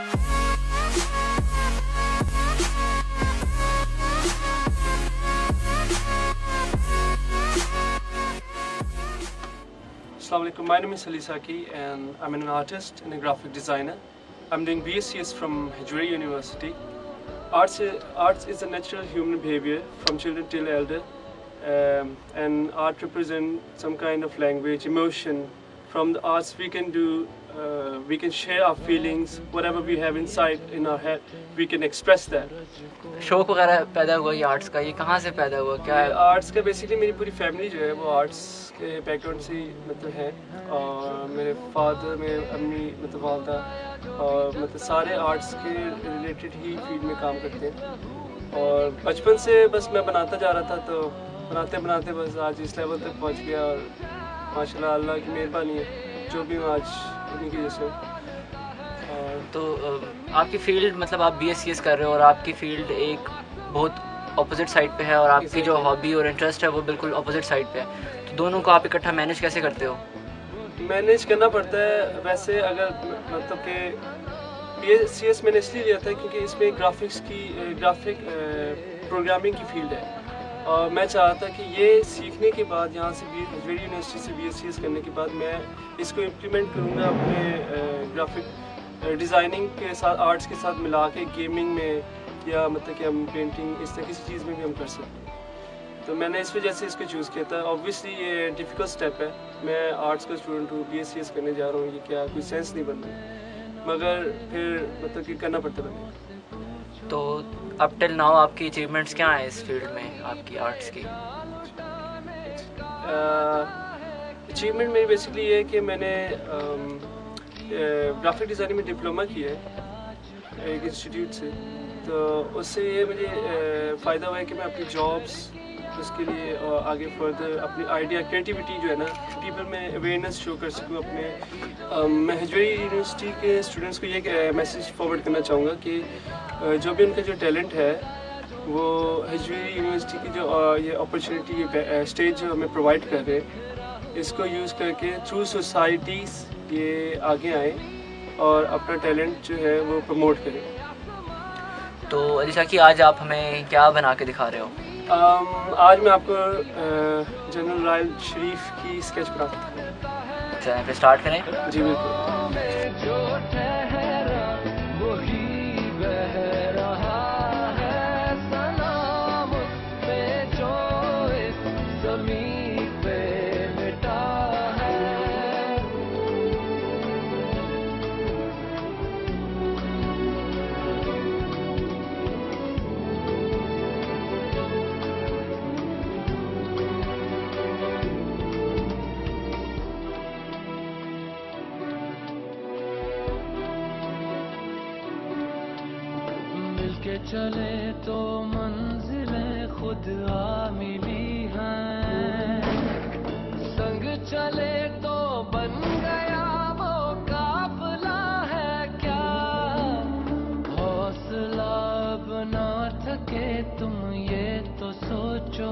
Assalamualaikum. My name is Ali Saki and I'm an artist and a graphic designer. I'm doing BScs from Hijri University. Arts is a natural human behavior from children till elder, and art represents some kind of language, emotion. From the arts we can do, we can share our feelings, whatever we have inside in our head, we can express that. शौक वगैरह पैदा हुआ ये arts का, ये कहाँ से पैदा हुआ, क्या है? आर्ट्स का बेसिकली मेरी पूरी फैमिली जो है वो आर्ट्स के बैकग्राउंड से मतलब है, और मेरे फादर, मेरे अम्मी, मतलब वालदा, और मतलब सारे आर्ट्स के रिलेटेड ही फील्ड में काम करते हैं। और बचपन से बस मैं बनाता जा रहा था, तो बनाते बनाते बस आज इस लेवल तक पहुंच गया, और माशाल्लाह अल्लाह की मेहरबानी है जो भी हूँ आज उन्हीं की वजह से। तो आपकी फील्ड, मतलब आप BScs कर रहे हो और आपकी फील्ड एक बहुत अपोजिट साइड पे है, और आपकी जो हॉबी और इंटरेस्ट है वो बिल्कुल अपोजिट साइड पे है, तो दोनों को आप इकट्ठा मैनेज कैसे करते हो? मैनेज करना पड़ता है वैसे, अगर मतलब कि BScs मैंने इसलिए लिया था क्योंकि इसमें ग्राफिक प्रोग्रामिंग की फील्ड है, और मैं चाहा था कि ये सीखने के बाद यहाँ से हिजरी यूनिवर्सिटी से BScs करने के बाद मैं इसको इम्प्लीमेंट करूँगा अपने ग्राफिक डिज़ाइनिंग के साथ, आर्ट्स के साथ मिला के गेमिंग में, या मतलब कि हम पेंटिंग इस तरह किसी चीज़ में भी हम कर सकते हैं। तो मैंने इस वजह से इसको चूज़ किया था। ऑब्वियसली ये डिफ़िकल्ट स्टेप है, मैं आर्ट्स का स्टूडेंट हूँ, BScs करने जा रहा हूँ, ये क्या कोई सेंस नहीं बन रहा, मगर फिर मतलब कि करना पड़ता बने। तो अब टिल नाउ आपकी अचीवमेंट्स क्या हैं इस फील्ड में आपकी आर्ट्स की? अचीवमेंट मेरी बेसिकली ये है कि मैंने ग्राफिक डिज़ाइनिंग में डिप्लोमा किया है एक इंस्टीट्यूट से, तो उससे ये मुझे फ़ायदा हुआ है कि मैं अपनी जॉब्स उसके लिए आगे फर्दर अपनी आइडिया क्रिएटिविटी जो है ना, पीपल में अवेयरनेस शो कर सकूँ अपने। मैं हिजरी यूनिवर्सिटी के स्टूडेंट्स को ये मैसेज फॉरवर्ड करना चाहूँगा कि जो भी उनका जो टैलेंट है वो हिजरी यूनिवर्सिटी की जो ये अपॉर्चुनिटी स्टेज जो हमें प्रोवाइड कर रहे हैं, इसको यूज़ करके थ्रू सोसाइटीज़ ये आगे आए और अपना टैलेंट जो है वो प्रमोट करें। तो अलीशा की आज आप हमें क्या बना के दिखा रहे हो? आज मैं आपको जनरल रायल शरीफ की स्केच बनाता हूँ। चलिए फिर स्टार्ट करें। जी बिल्कुल। चले तो मंजिलें खुद आ मिली हैं, संग चले तो बन गया वो काफिला है क्या, हौसला बना थके तुम ये तो सोचो,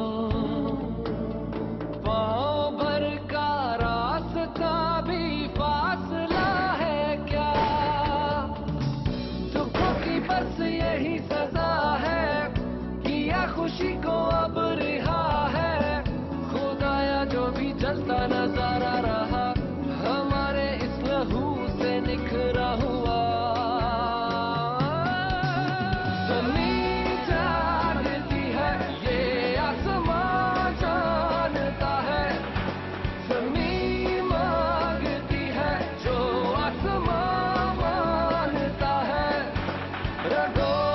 पाँव भर का रास्ता भी फासला है क्या, दुखों की बस यही सजा है, किया खुशी को अब रिहा है, खुदाया जो भी जलता नजारा रहा, हमारे इस लहू से निखरा हुआ, ज़मीन जानती है ये आसमां जानता है, ज़मीन मांगती है जो आसमां मानता है, रगों